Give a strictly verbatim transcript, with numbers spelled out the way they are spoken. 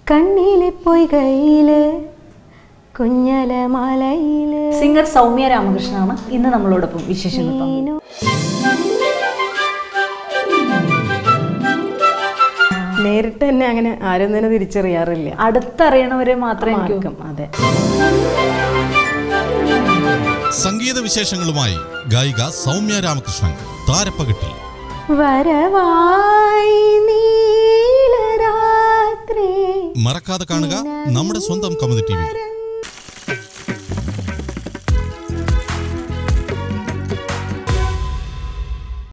കണ്ണിലെ പൊയ്കയില് കുഞ്ഞല മലയില്. സിംഗർ സൗമ്യ രാമകൃഷ്ണനാണ് ഇന്ന് നമ്മളോടൊപ്പം വിശേഷങ്ങൾ പങ്കുവയ്ക്കുന്നത്. നേരിട്ട് തന്നെ അങ്ങനെ ആരും തന്നെ തിരിച്ചറിയാറില്ല, അടുത്തറിയണവരെ മാത്രമേ. അതെ. സംഗീത വിശേഷങ്ങളുമായി ഗായിക സൗമ്യ രാമകൃഷ്ണൻ താരപ്പകിട്ടിൽ. വരവായി നീലരാത്രി. മറക്കാതെ കാണുക നമ്മുടെ സ്വന്തം കമതി ടി വി.